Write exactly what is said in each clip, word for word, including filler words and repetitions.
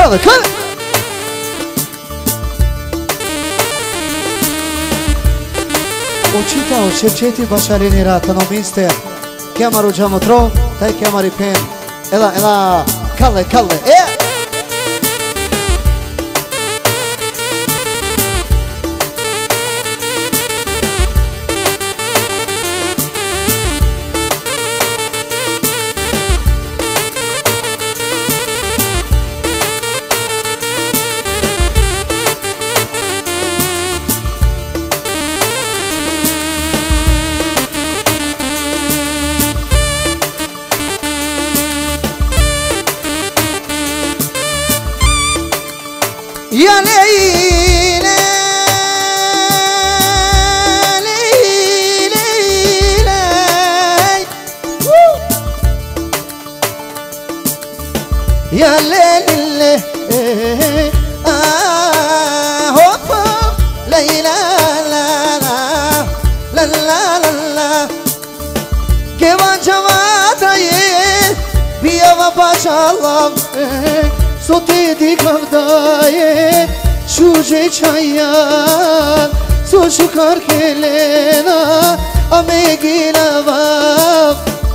Cala, cala. Učitao šepčeti bašarini rata no mister. Chiamaro giamo tro, dai chiamare pen. Ela, ela, cala, cala, eh. Ya Leyla, Leyla, Leyla. Ya Leyla, ah, hop, Leyla, la la, la la la la. Que va chamada ye, via va pashallam. Sote di kavdaye shuje chayan so shukar kelena ame gilava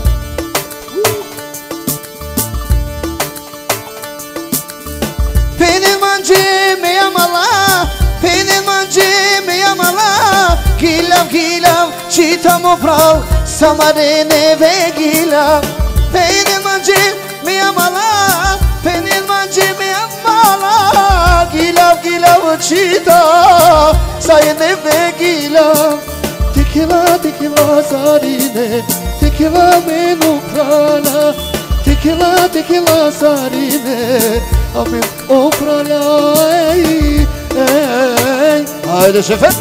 Pene manje me amala Pene manje me amala Gilav gilav chita mo prav samare neve gilav Pene manje me amala Pene manje me amala Gilav gilav chita Sayene ve gilav Tekila tekila sarine Tekila menu prala Tekila tekila sarine Amin o prala ey, ey. Haydi şefet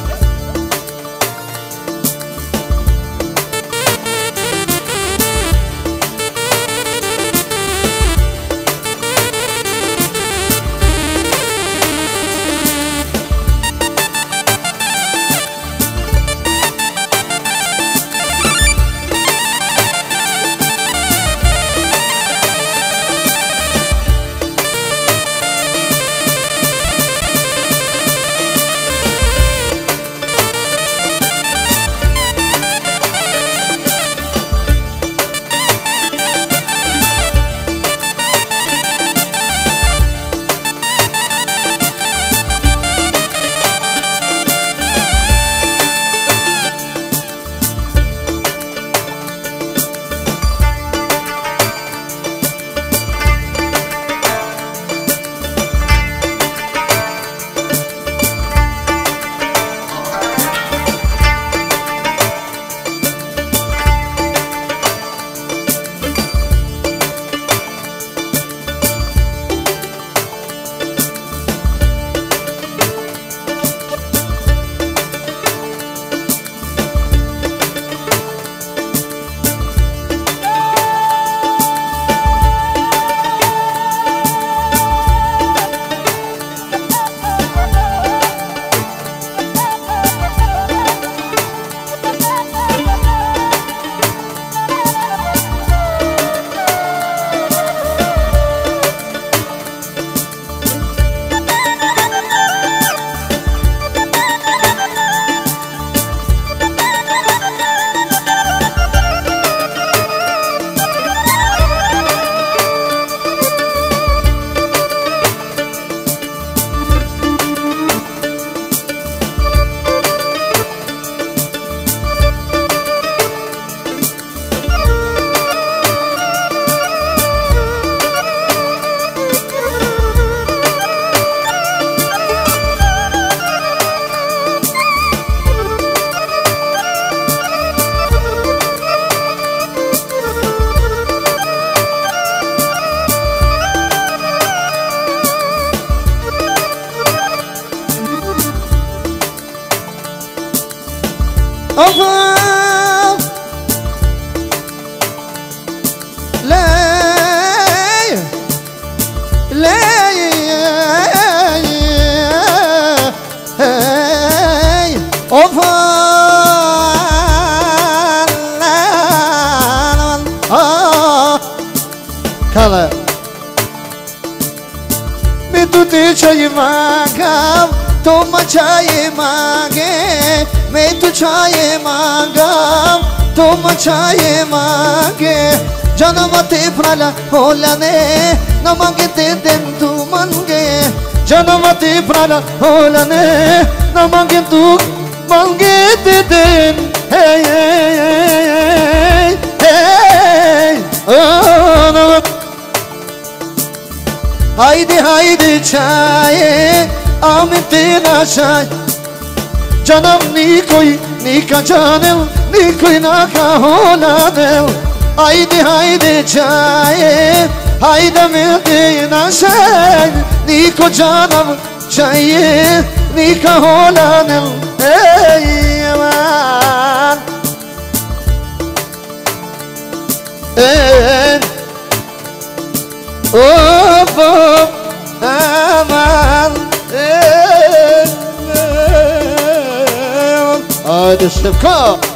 tu te çayı mangam Toma çayı mange Me tu çayı mangam Toma çayı mange Canıma te prala holane Na mange te den tu mange Canıma te prala holane Na mange tu mange te den Hey hey hey hey hey oh, no. Haydi haydi çay Ametina çay Canım nikoy nika canım Nikoy naka holanel Haydi haydi çay Haydi ametina çay Niko canım çayı Nika holanel Ey aman Ey Of of aman Haydi Şefka